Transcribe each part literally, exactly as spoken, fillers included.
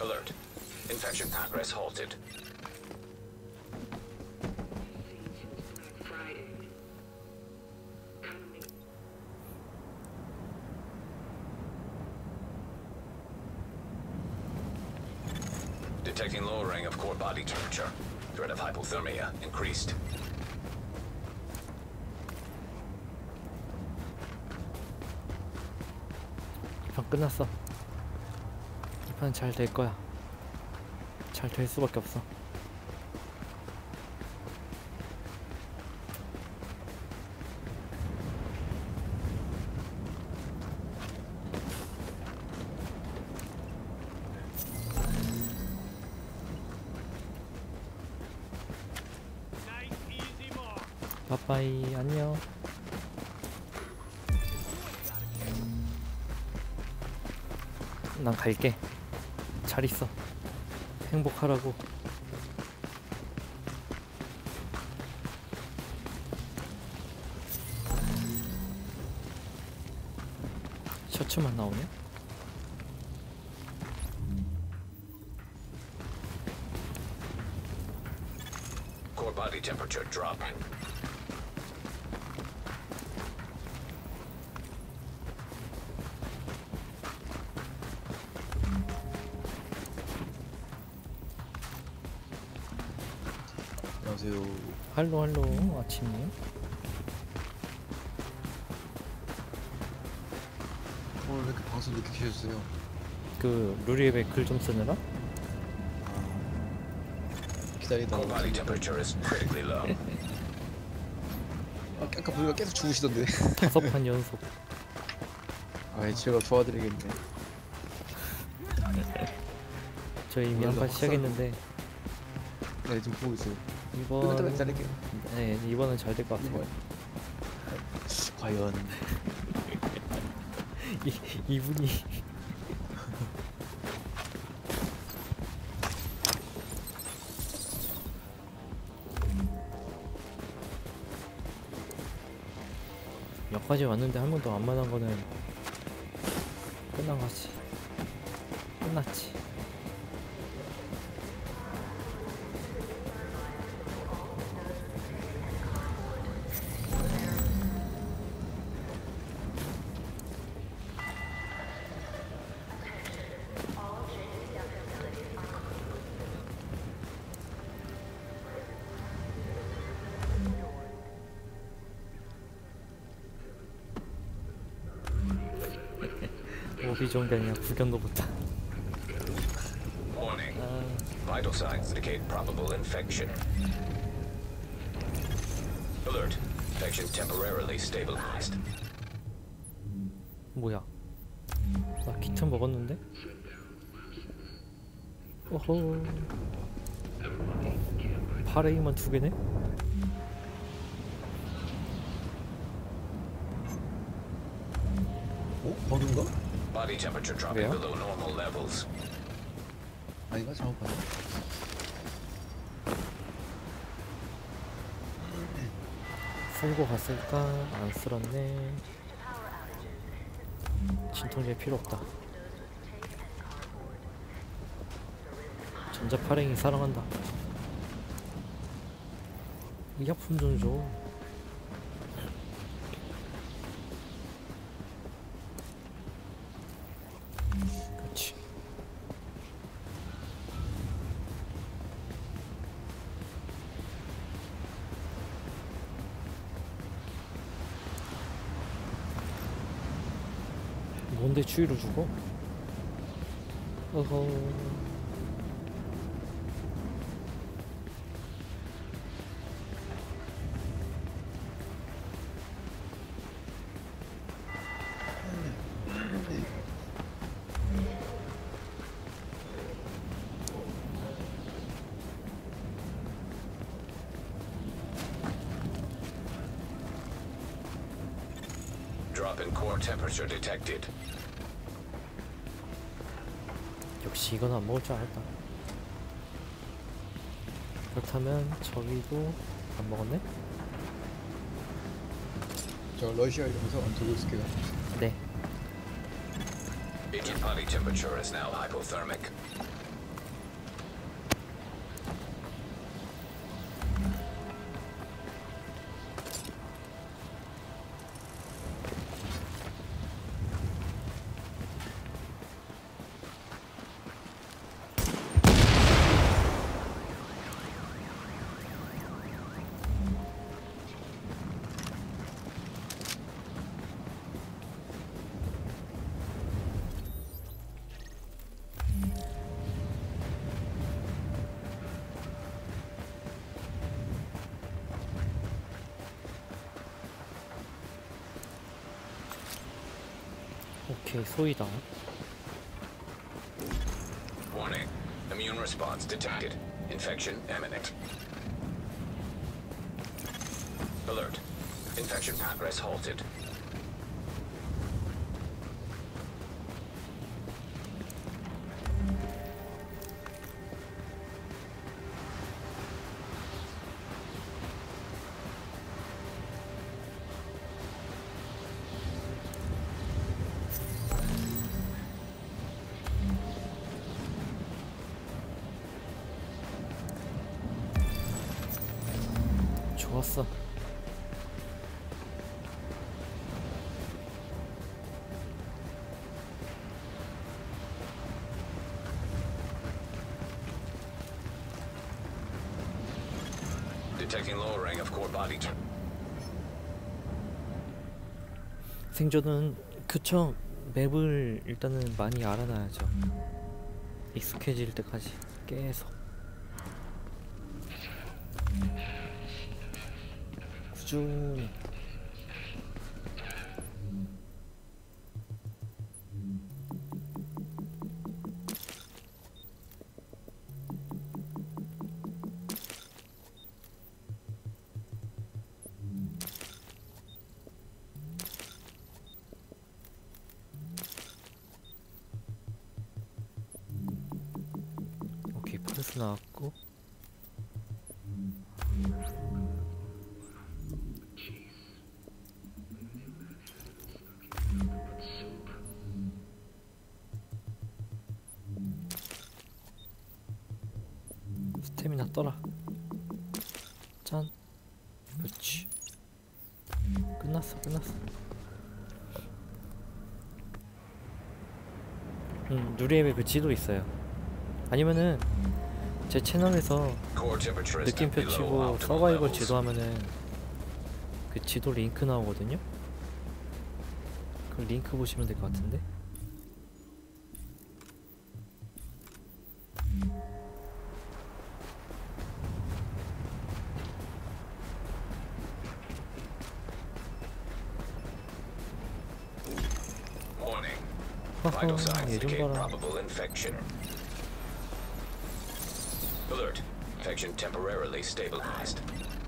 Alert. Infection progress halted. Detecting lowering of core body temperature. Threat of hypothermia increased. 이 판 끝났어. 이 판 잘 될 거야. 잘 될 수밖에 없어. 빠빠이 안녕. 난 갈게. 잘 있어. 행복하라고. 셔츠만 나오네? Core body temperature dropping. 안녕하세요. 할로 할로 아침이에요? 오늘 왜 이렇게 방송 늦게 켜셨어요? 그 루리앱에 글 좀 쓰느라? 아, 기다리다가 Core body temperature is critically low. 아, 아까 보니까 계속 죽으시던데. 다섯 판 연속. 아, 제가 도와드리겠네. 저 이미 한 판 시작했는데 네, 지금 보고 있어요. 이번 끝나면 기다릴게요. 네 이번은 잘 될 것 같아요. 이번 과연 이 이분이 여기까지 왔는데 한 번도 안 만난 거는 끝난 거지. 끝났지. 오비 좋은 게 아니라 구경도 못하. Warning. 아, Vital signs indicate probable infection. Alert. Infection temporarily stabilized. 뭐야? 나 키트 먹었는데? 오호. 파레이만 두 개네? 어? 버그인가? Body temperature dropping 왜요? below normal levels. 아닌가? 잘못 봤나? 쓸고 갔을까? 안 쓸었네. 진통제 필요 없다. 전자 파랭이 사랑한다. 의약품 좀 줘. 그렇지. 뭔데 추위를 주고? 어허. Drop in core temperature detected. 역시 이건 안 먹을 줄 알았다. 그렇다면 저기도 안 먹었네? 저 러시아 영상 안 들고 있을게요. 네. Agent body temperature is now hypothermic. 오케이, 소이다. Warning. Immune response detected. Infection imminent. Alert. Infection progress halted. 좋았어. Detecting lowering of core body temp. 생존은 그쵸. 맵을 일단은 많이 알아놔야죠. 익숙해질 때까지 계속 꾸준히. 오케이, 펄스 나왔고. 스태미나 떠라. 짠. 그렇지. 끝났어, 끝났어. 음, 누리앱에 그 지도 있어요. 아니면은 제 채널에서 Core temperature is 느낌표 below 치고 optimal 서바이벌 levels. 지도 하면은 그 지도 링크 나오거든요. 그 링크 보시면 될 것 같은데. Warning. 허허, Vital signs 얘 좀 indicate 봐라. probable infection. Alert. Infection temporarily stabilized.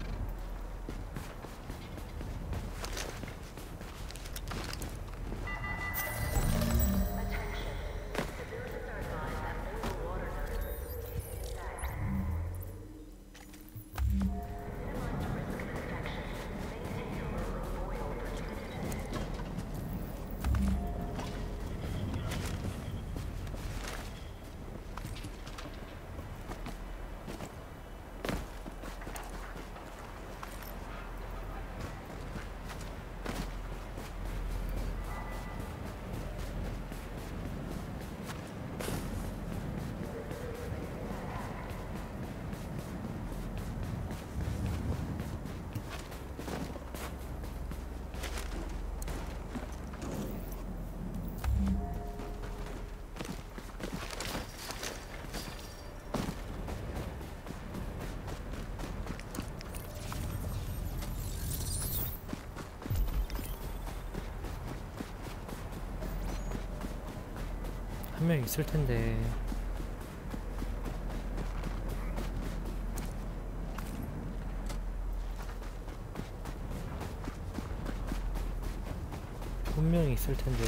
한 명 있을 텐데. 분명히 있을 텐데.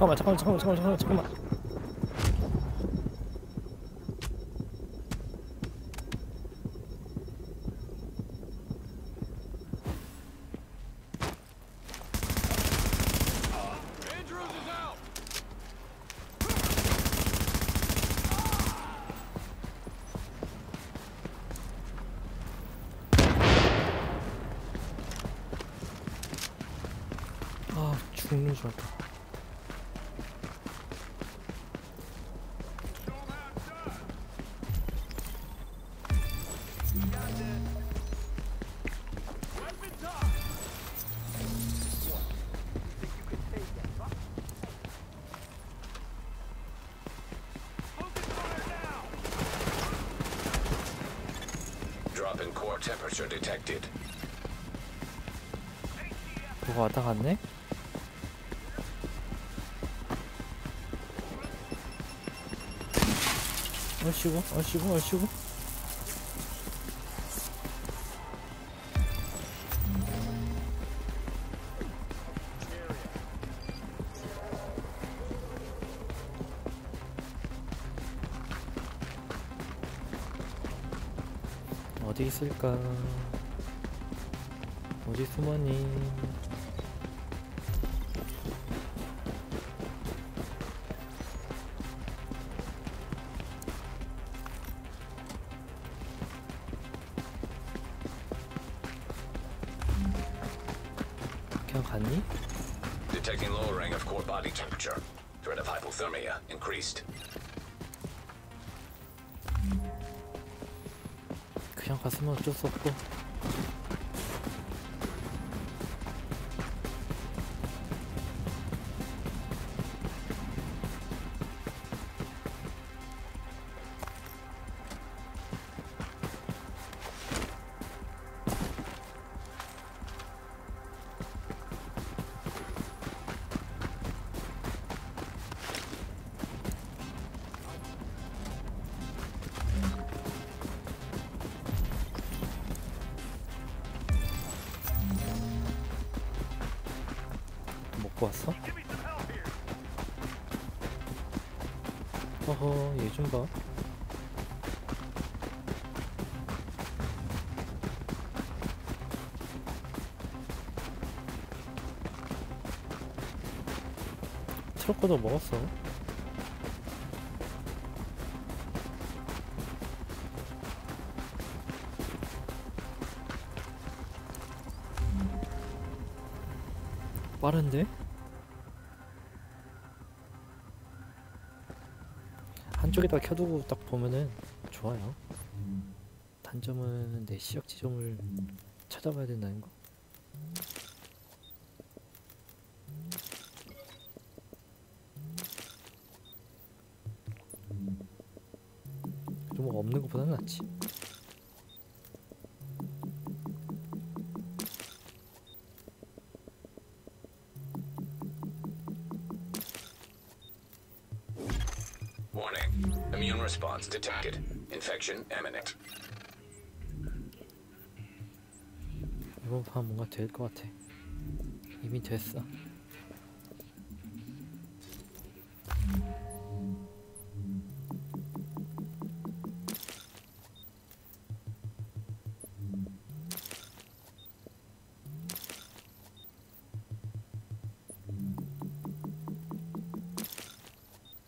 잠깐만 잠깐만 잠깐만 잠깐만 잠깐만. 아 죽는 줄 알았다. Drop in core temperature detected. 뭐가 왔다 갔네? 얼씨구 얼씨구 얼씨구. 어디 있을까? 어디 숨었니? 그냥 갔니? Detecting lowering of core body temperature. Threat of hypothermia increased. 그냥 갔으면 어쩔 수 없고. 먹고 왔어? 어허, 얘 좀 봐. 트럭 거도 먹었어. 빠른데? 한쪽에다 켜두고 딱 보면은 좋아요. 단점은 내 시작 지점을 찾아봐야 된다는 거. 좀 없는 것보다는 낫지. Warning. Immune response detected. Infection imminent. 이번 판 뭔가 될 것 같아. 이미 됐어.